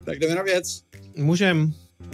Tak jdeme na věc. Můžem.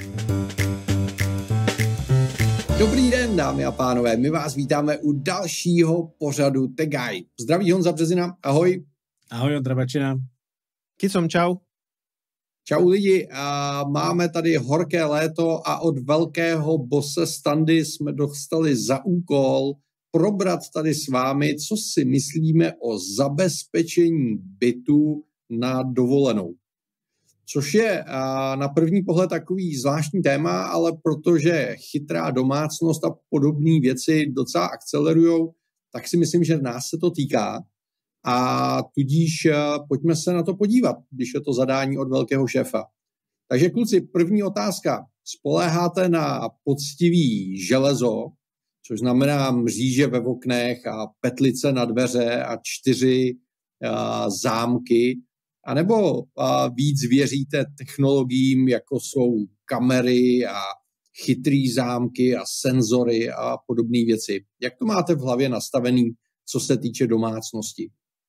Dobrý den, dámy a pánové, my vás vítáme u dalšího pořadu The Guide. Zdraví Honza Březina, ahoj. Ahoj, Ondra Bačina. Kicom, čau. Čau lidi, a máme tady horké léto a od velkého bose Standy jsme dostali za úkol probrat tady s vámi, co si myslíme o zabezpečení bytu na dovolenou. Což je na první pohled takový zvláštní téma, ale protože chytrá domácnost a podobné věci docela akcelerujou, tak si myslím, že nás se to týká. A tudíž pojďme se na to podívat, když je to zadání od velkého šéfa. Takže kluci, první otázka. Spoléháte na poctivý železo, což znamená mříže ve oknech a petlice na dveře a 4 zámky, anebo víc věříte technologiím, jako jsou kamery a chytrý zámky a senzory a podobné věci? Jak to máte v hlavě nastavený, co se týče domácnosti?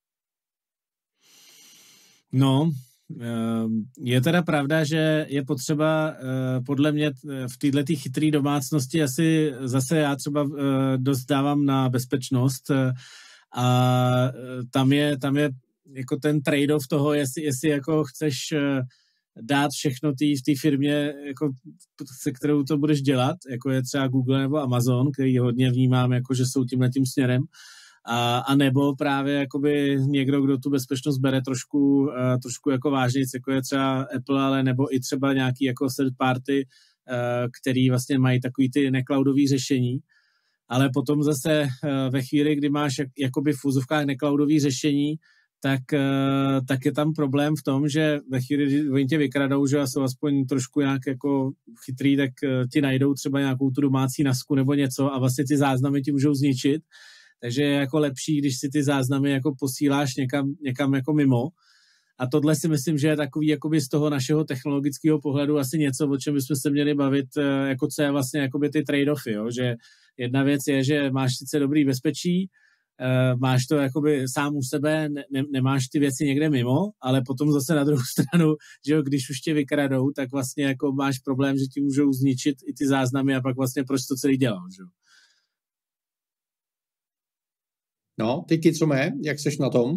No, je teda pravda, že je potřeba podle mě v této chytré domácnosti asi zase já třeba dost dávám na bezpečnost a tam je jako ten trade-off toho, jestli jako chceš dát všechno v té firmě, jako, se kterou to budeš dělat, jako je třeba Google nebo Amazon, který hodně vnímám, jako, že jsou tímhletím směrem, a nebo právě jakoby někdo, kdo tu bezpečnost bere trošku jako vážnějc, jako je třeba Apple, ale nebo i třeba nějaký jako third party, který vlastně mají takový ty necloudový řešení. Ale potom zase ve chvíli, kdy máš jakoby v úzovkách necloudový řešení, tak je tam problém v tom, že ve chvíli, kdy oni tě vykradou, že jsou aspoň trošku nějak jako chytrý, tak ti najdou třeba nějakou tu domácí nasku nebo něco a vlastně ty záznamy ti můžou zničit. Takže je jako lepší, když si ty záznamy jako posíláš někam jako mimo. A tohle si myslím, že je takový jakoby z toho našeho technologického pohledu asi něco, o čem bychom se měli bavit, jako co je vlastně jakoby ty trade-offy, jo? Že jedna věc je, že máš sice dobrý bezpečí, máš to jakoby sám u sebe, nemáš ty věci někde mimo, ale potom zase na druhou stranu, že jo, když už tě vykradou, tak vlastně jako máš problém, že ti můžou zničit i ty záznamy a pak vlastně proč to celý dělal, že jo. No, ty Kicome, jak seš na tom?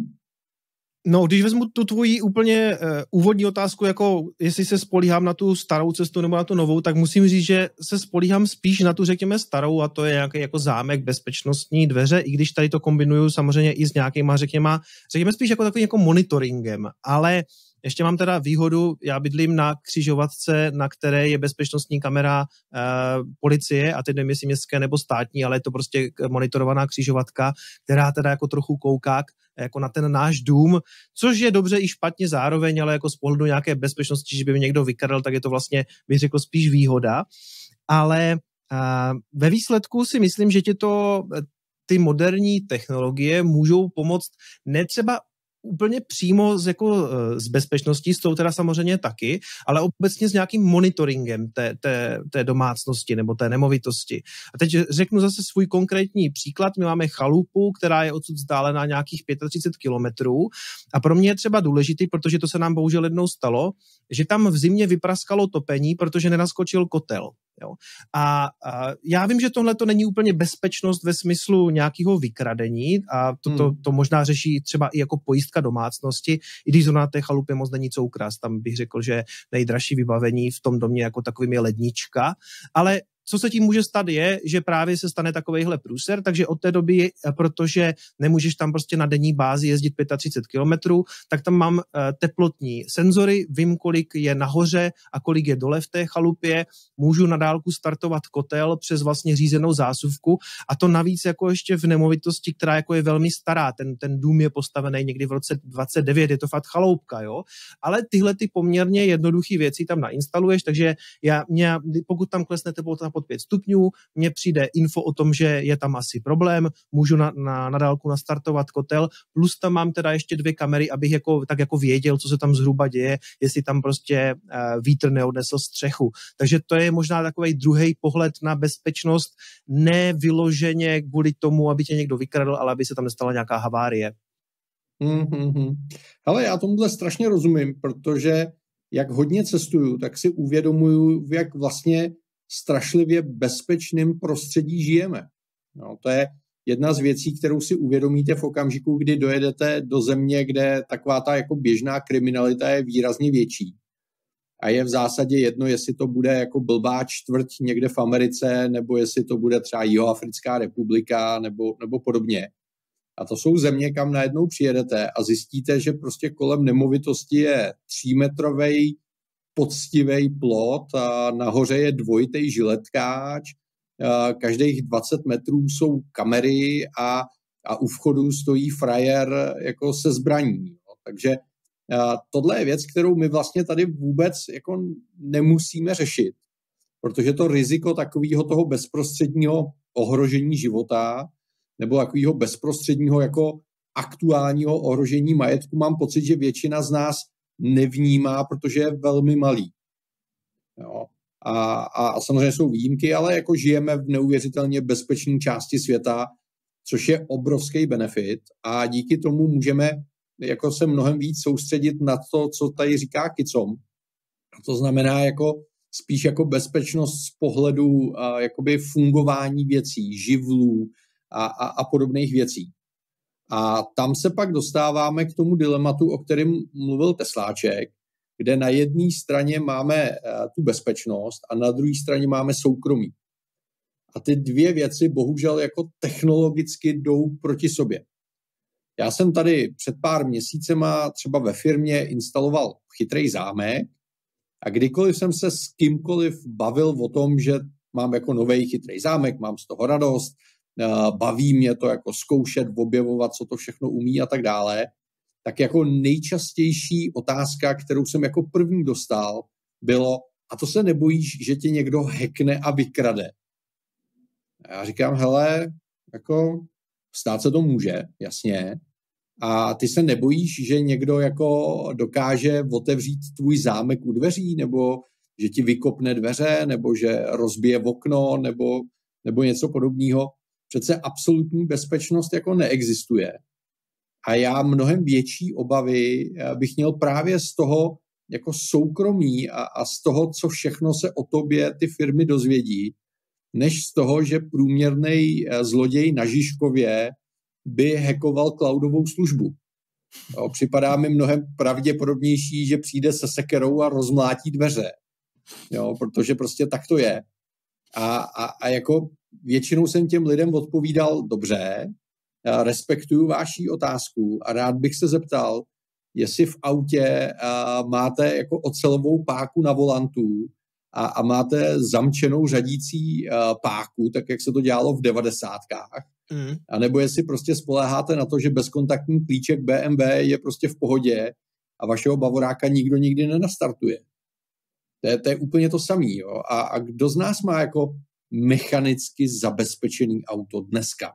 No, když vezmu tu tvoji úplně úvodní otázku, jako jestli se spolíhám na tu starou cestu nebo na tu novou, tak musím říct, že se spolíhám spíš na tu, řekněme, starou, a to je nějaký jako zámek, bezpečnostní dveře, i když tady to kombinuju samozřejmě i s nějakýma, řekněme spíš jako takovým jako monitoringem, ale ještě mám teda výhodu, já bydlím na křižovatce, na které je bezpečnostní kamera policie, a teď nevím, jestli městské nebo státní, ale je to prostě monitorovaná křižovatka, která teda jako trochu kouká jako na ten náš dům, což je dobře i špatně zároveň, ale jako z pohledu nějaké bezpečnosti, že by mi někdo vykradl, tak je to vlastně, bych řekl, spíš výhoda. Ale ve výsledku si myslím, že ty moderní technologie můžou pomoct netřeba úplně přímo z bezpečností, s tou teda samozřejmě taky, ale obecně s nějakým monitoringem té domácnosti nebo té nemovitosti. A teď řeknu zase svůj konkrétní příklad. My máme chalupu, která je odsud vzdálená nějakých 35 kilometrů a pro mě je třeba důležitý, protože to se nám bohužel jednou stalo, že tam v zimě vypraskalo topení, protože nenaskočil kotel. Jo. A já vím, že tohle to není úplně bezpečnost ve smyslu nějakého vykradení a to možná řeší třeba i jako pojistka domácnosti, i když zrovna té chalupě moc není co ukrást. Tam bych řekl, že nejdražší vybavení v tom domě jako takovým je lednička, ale co se tím může stát je, že právě se stane takovejhle průser, takže od té doby, protože nemůžeš tam prostě na denní bázi jezdit 35 kilometrů, tak tam mám teplotní senzory, vím, kolik je nahoře a kolik je dole v té chalupě, můžu na dálku startovat kotel přes vlastně řízenou zásuvku a to navíc jako ještě v nemovitosti, která jako je velmi stará, ten dům je postavený někdy v roce 29, je to fakt chaloupka, jo, ale tyhle ty poměrně jednoduché věci tam nainstaluješ, takže pokud tam klesne teplota pod 5 stupňů, mně přijde info o tom, že je tam asi problém, můžu na dálku nastartovat kotel, plus tam mám teda ještě 2 kamery, abych tak jako věděl, co se tam zhruba děje, jestli tam prostě vítr neodnesl střechu. Takže to je možná takový druhý pohled na bezpečnost, ne vyloženě kvůli tomu, aby tě někdo vykradl, ale aby se tam nestala nějaká havárie. Hele, já tomuhle strašně rozumím, protože jak hodně cestuju, tak si uvědomuju, v jak vlastně strašlivě bezpečném prostředí žijeme. No, to je jedna z věcí, kterou si uvědomíte v okamžiku, kdy dojedete do země, kde taková ta jako běžná kriminalita je výrazně větší. A je v zásadě jedno, jestli to bude jako blbá čtvrť někde v Americe, nebo jestli to bude třeba Jihoafrická republika, nebo podobně. A to jsou země, kam najednou přijedete a zjistíte, že prostě kolem nemovitosti je 3metrovej poctivej plot a nahoře je dvojitej žiletkáč, každých 20 metrů jsou kamery a u vchodu stojí frajer jako se zbraní. Takže tohle je věc, kterou my vlastně tady vůbec jako nemusíme řešit, protože to riziko takového toho bezprostředního ohrožení života nebo takového bezprostředního jako aktuálního ohrožení majetku mám pocit, že většina z nás nevnímá, protože je velmi malý. Jo. A samozřejmě jsou výjimky, ale jako žijeme v neuvěřitelně bezpečné části světa, což je obrovský benefit a díky tomu můžeme jako se mnohem víc soustředit na to, co tady říká Kicom. To znamená jako spíš jako bezpečnost z pohledu jakoby fungování věcí, živlů a podobných věcí. A tam se pak dostáváme k tomu dilematu, o kterém mluvil Tesláček, kde na jedné straně máme tu bezpečnost a na druhé straně máme soukromí. A ty dvě věci bohužel jako technologicky jdou proti sobě. Já jsem tady před pár měsícema třeba ve firmě instaloval chytrý zámek a kdykoliv jsem se s kýmkoliv bavil o tom, že mám jako nový chytrý zámek, mám z toho radost, baví mě to jako zkoušet, objevovat, co to všechno umí a tak dále, tak jako nejčastější otázka, kterou jsem jako první dostal, bylo, a to se nebojíš, že tě někdo hackne a vykrade? A já říkám, hele, jako stát se to může, jasně, a ty se nebojíš, že někdo jako dokáže otevřít tvůj zámek u dveří, nebo že ti vykopne dveře, nebo že rozbije okno, nebo něco podobného. Přece absolutní bezpečnost jako neexistuje. A já mnohem větší obavy bych měl právě z toho jako soukromí a z toho, co všechno se o tobě ty firmy dozvědí, než z toho, že průměrný zloděj na Žižkově by hackoval cloudovou službu. Jo, připadá mi mnohem pravděpodobnější, že přijde se sekerou a rozmlátí dveře. Jo, protože prostě tak to je. A jako většinou jsem těm lidem odpovídal dobře, respektuju vaši otázku a rád bych se zeptal, jestli v autě máte jako ocelovou páku na volantu a máte zamčenou řadící páku, tak jak se to dělalo v 90kách, a nebo jestli prostě spoléháte na to, že bezkontaktní klíček BMW je prostě v pohodě a vašeho bavoráka nikdo nikdy nenastartuje. To je úplně to samý. Jo? A kdo z nás má jako mechanicky zabezpečený auto dneska?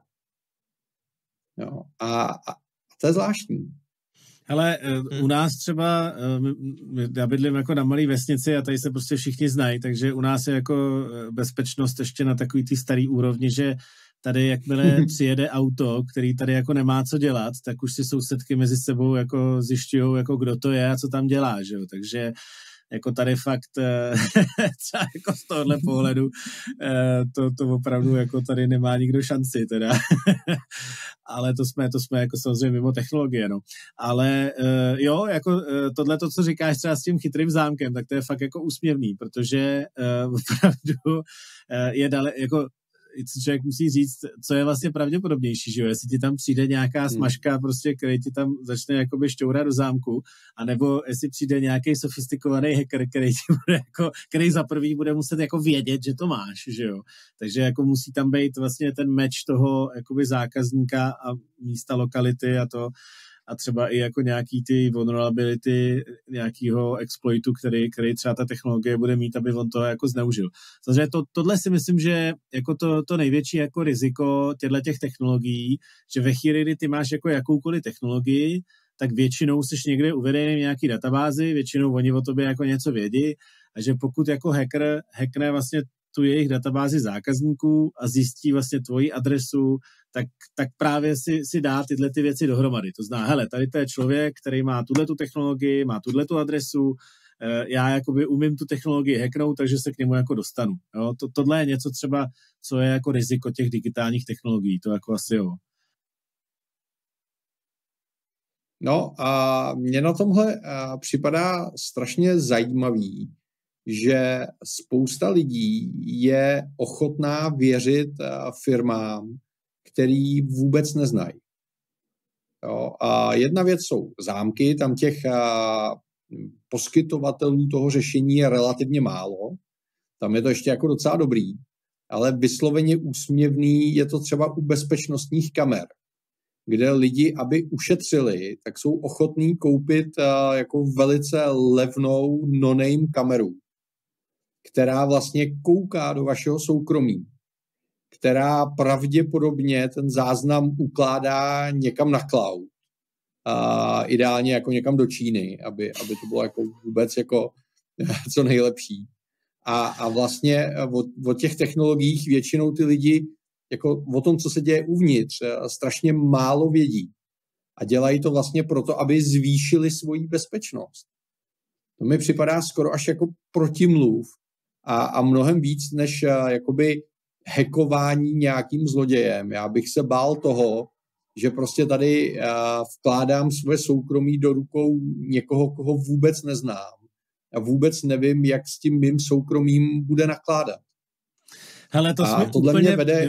Jo? A to je zvláštní. Hele, u nás třeba, já bydlím jako na malé vesnici a tady se prostě všichni znají, takže u nás je jako bezpečnost ještě na takový ty starý úrovni, že tady jakmile přijede auto, který tady jako nemá co dělat, tak už si sousedky mezi sebou jako zjišťujou, jako kdo to je a co tam dělá, že jo, takže jako tady fakt třeba jako z tohohle pohledu to opravdu jako tady nemá nikdo šanci teda. Ale to jsme jako samozřejmě mimo technologie, no. Ale jo, jako tohleto, co říkáš třeba s tím chytrým zámkem, tak to je fakt jako úsměvný, protože opravdu je jako člověk musí říct, co je vlastně pravděpodobnější, že jo, jestli ti tam přijde nějaká smažka, prostě, který ti tam začne jakoby šťourat do zámku, anebo jestli přijde nějaký sofistikovaný hacker, který za prvý bude muset jako vědět, že to máš, že jo. Takže jako musí tam být vlastně ten match toho jakoby zákazníka a místa lokality a třeba i jako nějaký ty vulnerability nějakého exploitu, který třeba ta technologie bude mít, aby on to jako zneužil. Takže tohle si myslím, že jako to největší jako riziko těch technologií, že ve chvíli, kdy ty máš jako jakoukoliv technologii, tak většinou jsi někde uvedený v nějaký databázi, většinou oni o tobě jako něco vědí a že pokud jako hacker hackne vlastně tu jejich databázi zákazníků a zjistí vlastně tvoji adresu, tak právě si dá tyhle ty věci dohromady. To znamená, hele, tady to je člověk, který má tuhletu technologii, má tuhletu adresu, já jakoby umím tu technologii hacknout, takže se k němu jako dostanu. Jo? Tohle je něco třeba, co je jako riziko těch digitálních technologií, to jako asi jo. No a mně na tomhle připadá strašně zajímavý, že spousta lidí je ochotná věřit firmám, který vůbec neznají. Jo, a jedna věc jsou zámky, tam těch poskytovatelů toho řešení je relativně málo, tam je to ještě jako docela dobrý, ale vysloveně úsměvný je to třeba u bezpečnostních kamer, kde lidi, aby ušetřili, tak jsou ochotní koupit jako velice levnou no-name kameru, která vlastně kouká do vašeho soukromí, která pravděpodobně ten záznam ukládá někam na cloud. Ideálně jako někam do Číny, aby to bylo jako vůbec jako co nejlepší. A vlastně o těch technologiích většinou ty lidi jako o tom, co se děje uvnitř, strašně málo vědí. A dělají to vlastně proto, aby zvýšili svoji bezpečnost. To mi připadá skoro až jako protimluv a mnohem víc než jakoby hackování nějakým zlodějem. Já bych se bál toho, že prostě tady vkládám své soukromí do rukou někoho, koho vůbec neznám. A vůbec nevím, jak s tím mým soukromím bude nakládat. Hele, to a tohle úplně... mě vede...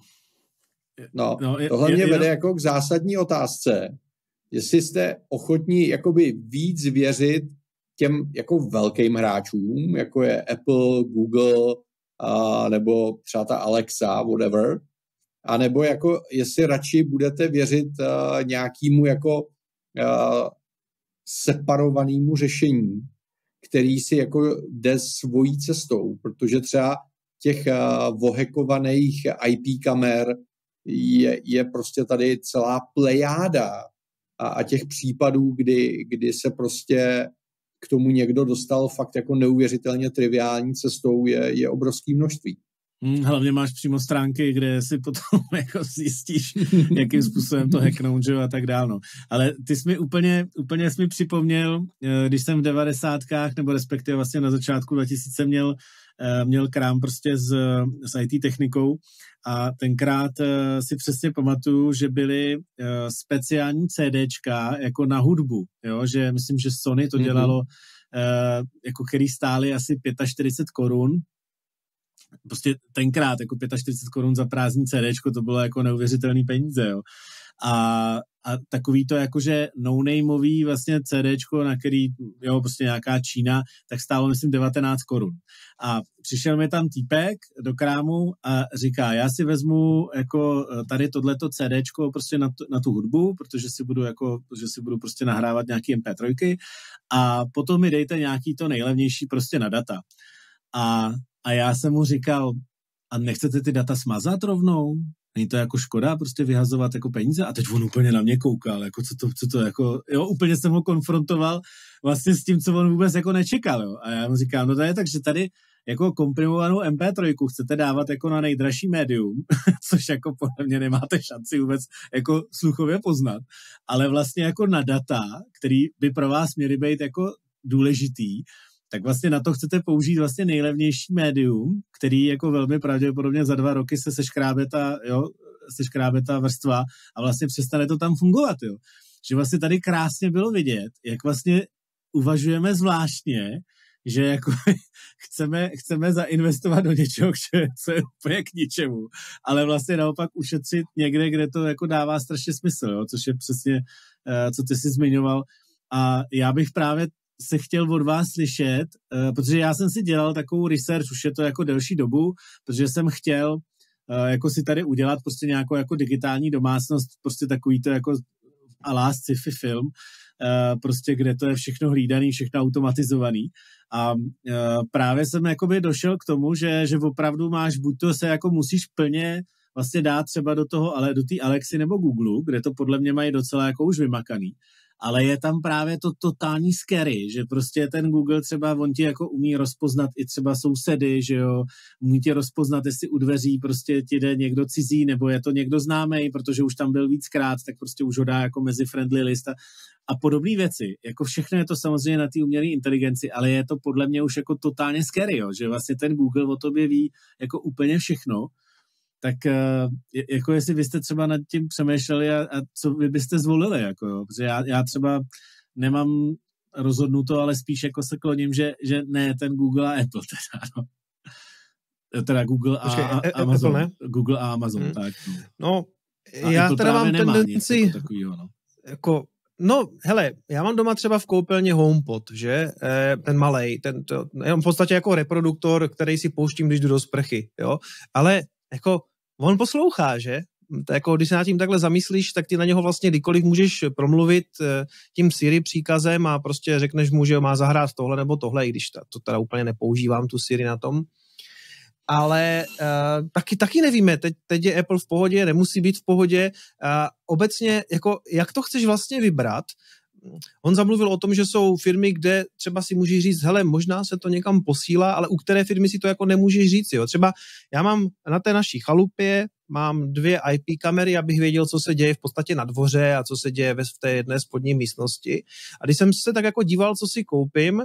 tohle mě vede jako k zásadní otázce, jestli jste ochotní jakoby víc věřit těm jako velkým hráčům, jako je Apple, Google, nebo třeba ta Alexa, whatever, a nebo jako jestli radši budete věřit nějakému jako separovanému řešení, který si jako jde svojí cestou, protože třeba těch vohekovaných IP kamer je prostě tady celá plejáda a těch případů, kdy se prostě k tomu někdo dostal fakt jako neuvěřitelně triviální cestou, je obrovské množství. Hlavně máš přímo stránky, kde si potom jako zjistíš, jakým způsobem to hacknout, že jo, a tak dál. No. Ale ty jsi mi úplně jsi mi připomněl, když jsem v 90kách, nebo respektive vlastně na začátku 2000 měl krám prostě s IT technikou a tenkrát si přesně pamatuju, že byly speciální CDčka jako na hudbu, jo, že myslím, že Sony to dělalo, jako který stály asi 45 korun. Prostě tenkrát jako 45 korun za prázdný CDčko, to bylo jako neuvěřitelný peníze, jo. A takový to jakože no-nameový vlastně CDčko, na který, jo, prostě nějaká Čína, tak stálo, myslím, 19 korun. A přišel mi tam týpek do krámu a říká, já si vezmu jako tady tohleto CDčko prostě na tu hudbu, protože si budu prostě nahrávat nějaký MP3 a potom mi dejte nějaký to nejlevnější prostě na data. A já jsem mu říkal, a nechcete ty data smazat rovnou? Není to jako škoda prostě vyhazovat jako peníze? A teď on úplně na mě koukal, jako co to jako, jo, úplně jsem ho konfrontoval vlastně s tím, co on vůbec jako nečekal, jo. A já mu říkám, no to je tak, že tady jako komprimovanou MP3 chcete dávat jako na nejdražší médium, což jako podle mě nemáte šanci vůbec jako sluchově poznat, ale vlastně jako na data, který by pro vás měly být jako důležitý, tak vlastně na to chcete použít vlastně nejlevnější médium, který jako velmi pravděpodobně za 2 roky se seškrábe ta vrstva a vlastně přestane to tam fungovat, jo. Že vlastně tady krásně bylo vidět, jak vlastně uvažujeme zvláštně, že jako chceme zainvestovat do něčeho, co je úplně k ničemu, ale vlastně naopak ušetřit někde, kde to jako dává strašně smysl, jo, což je přesně, co ty jsi zmiňoval. A já bych právě se chtěl od vás slyšet, protože já jsem si dělal takovou research, už je to jako delší dobu, protože jsem chtěl jako si tady udělat prostě nějakou jako digitální domácnost, prostě takový to jako a la sci-fi film, prostě kde to je všechno hlídaný, všechno automatizovaný. A právě jsem jakoby došel k tomu, že opravdu máš, buď to se jako musíš plně vlastně dát třeba do toho, ale do té Alexy nebo Google, kde to podle mě mají docela jako už vymakaný. ale je tam právě to totální scary, že prostě ten Google třeba, on ti jako umí rozpoznat i třeba sousedy, že jo, umí ti rozpoznat, jestli u dveří prostě ti jde někdo cizí, nebo je to někdo známej, protože už tam byl víckrát, tak prostě už ho dá jako mezi friendly list a podobné věci. Jako všechno je to samozřejmě na té umělé inteligenci, ale je to podle mě už jako totálně scary, jo, že vlastně ten Google o tobě ví jako úplně všechno. Tak jako jestli byste třeba nad tím přemýšleli a co vy byste zvolili, jako jo? Protože já třeba nemám rozhodnuto, ale spíš jako se kloním, že ne ten Google a Apple teda, no. Teda Google a Amazon. Apple, ne? Google a Amazon, tak. No, já teda mám tendenci jako takovýho, no. Jako, no, hele, já mám doma třeba v koupelně HomePod, že? Ten malej, v podstatě jako reproduktor, který si pouštím, když jdu do sprchy, jo? Ale jako on poslouchá, že? Jako, když se nad tím takhle zamyslíš, tak ty na něho vlastně kdykoliv můžeš promluvit tím Siri příkazem a prostě řekneš mu, že má zahrát tohle nebo tohle, i když to teda úplně nepoužívám, tu Siri na tom. Ale taky nevíme, teď je Apple v pohodě, nemusí být v pohodě. Obecně, jako, jak to chceš vlastně vybrat? On zamluvil o tom, že jsou firmy, kde třeba si můžeš říct, hele, možná se to někam posílá, ale u které firmy si to jako nemůžeš říct, jo. Třeba já mám na té naší chalupě, mám 2 IP kamery, abych věděl, co se děje v podstatě na dvoře a co se děje v té jedné spodní místnosti. A když jsem se tak jako díval, co si koupím,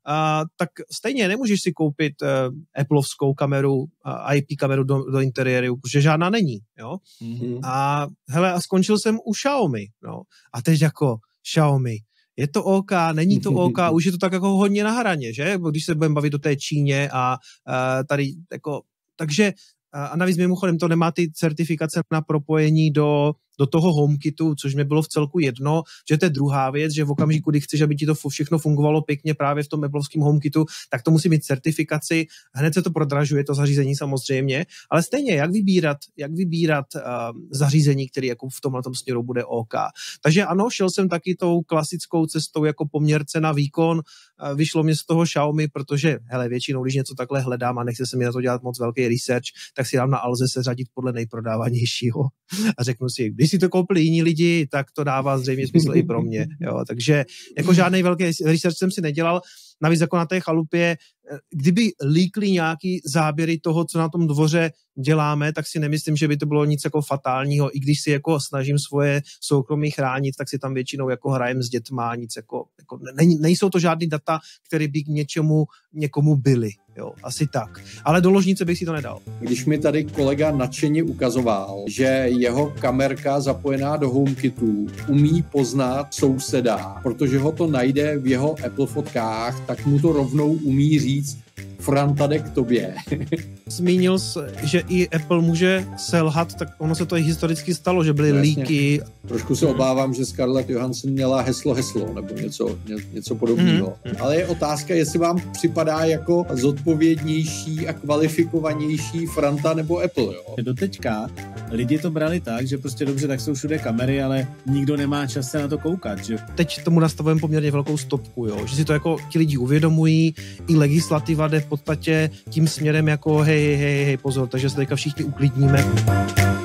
tak stejně nemůžeš si koupit Appleovskou kameru, IP kameru do interiéru, protože žádná není, jo. Mm-hmm. A hele, a skončil jsem u Xiaomi, no. A teď jako Xiaomi. Je to OK, není to OK, už je to tak jako hodně na hraně, že? Když se budeme bavit o té Číně a tady jako, takže a navíc mimochodem to nemá ty certifikace na propojení do toho HomeKitu, což mi bylo v celku jedno, že to je druhá věc, že v okamžiku, kdy chceš, aby ti to všechno fungovalo pěkně právě v tom Appleovském HomeKitu, tak to musí mít certifikaci, hned se to prodražuje, to zařízení samozřejmě, ale stejně, jak vybírat zařízení, které jako v tomhletom směru bude OK. Takže ano, šel jsem taky tou klasickou cestou jako poměr cena výkon, vyšlo mě z toho Xiaomi, protože hele, většinou, když něco takhle hledám a nechce se mi na to dělat moc velký research, tak si dám na Alze seřadit podle nejprodávanějšího a řeknu si, když si to koupili jiní lidi, tak to dává zřejmě smysl i pro mě. Jo. Takže jako žádný velký research jsem si nedělal. Navíc jako na té chalupě, kdyby líkly nějaký záběry toho, co na tom dvoře děláme, tak si nemyslím, že by to bylo nic jako fatálního. I když si jako snažím svoje soukromí chránit, tak si tam většinou jako hrajem s dětma, nic jako nejsou to žádný data, které by k někomu byly. Jo, asi tak. Ale do ložnice bych si to nedal. Když mi tady kolega nadšeně ukazoval, že jeho kamerka zapojená do HomeKitu umí poznat souseda, protože ho to najde v jeho Apple fotkách, tak mu to rovnou umí říct, Franta jde k tobě. Zmínil jsi, že i Apple může selhat, tak ono se to i historicky stalo, že byly líky. Trošku se obávám, že Scarlett Johansson měla heslo, nebo něco podobného. Ale je otázka, jestli vám připadá jako zodpovědnější a kvalifikovanější Franta nebo Apple, jo? Doteďka lidi to brali tak, že prostě dobře, tak jsou všude kamery, ale nikdo nemá čas se na to koukat, že? Teď tomu nastavujeme poměrně velkou stopku, jo? Že si to jako ti lidi uvědomují, i legislativa jde v podstatě tím směrem jako hej, pozor, takže se teďka všichni uklidníme.